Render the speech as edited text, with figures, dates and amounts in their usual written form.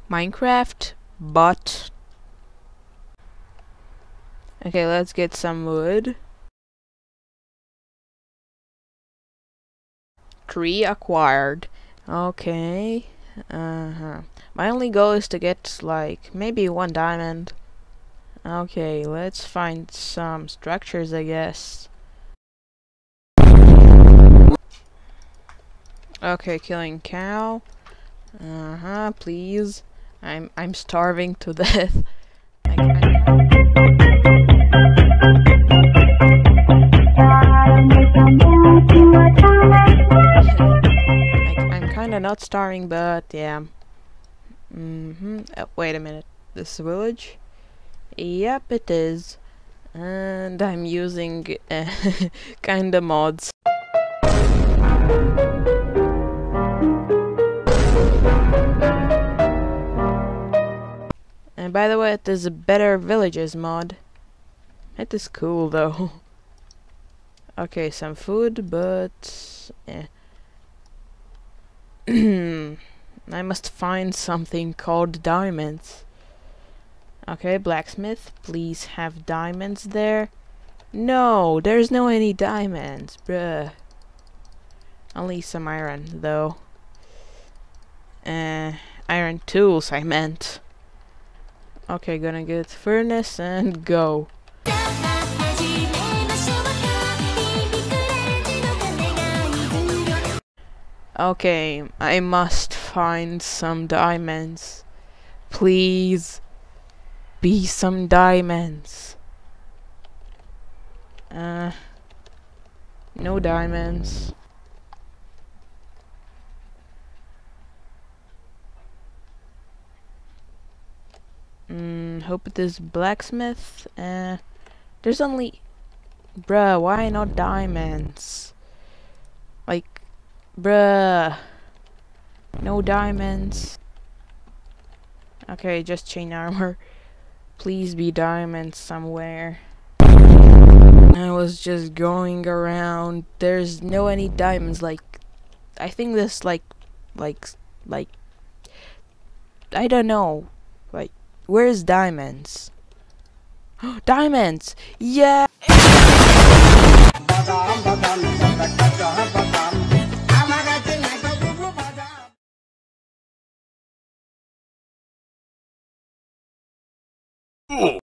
Minecraft, but okay, let's get some wood. Tree acquired. Okay. My only goal is to get like maybe 1 diamond. Okay, let's find some structures, I guess. Okay, killing cow. Please. I'm starving to death. I'm kinda not starving, but yeah. Wait a minute. This village? Yep, it is. And I'm using kinda mods. And by the way, it is a better villages mod. It is cool though. Okay, some food, but I must find something called diamonds. Okay, blacksmith, please have diamonds there. No, there's no any diamonds, bruh. Only some iron, though. Iron tools, I meant. Okay, gonna get furnace and go. Okay, I must find some diamonds. Please be some diamonds. No diamonds. Hope it is blacksmith. There's only... Bruh, why not diamonds? Like, bruh. No diamonds. Okay, just chain armor. Please be diamonds somewhere. I was just going around. There's no any diamonds. Like, I think this like, I don't know. Like, where's diamonds? Diamonds! Yeah!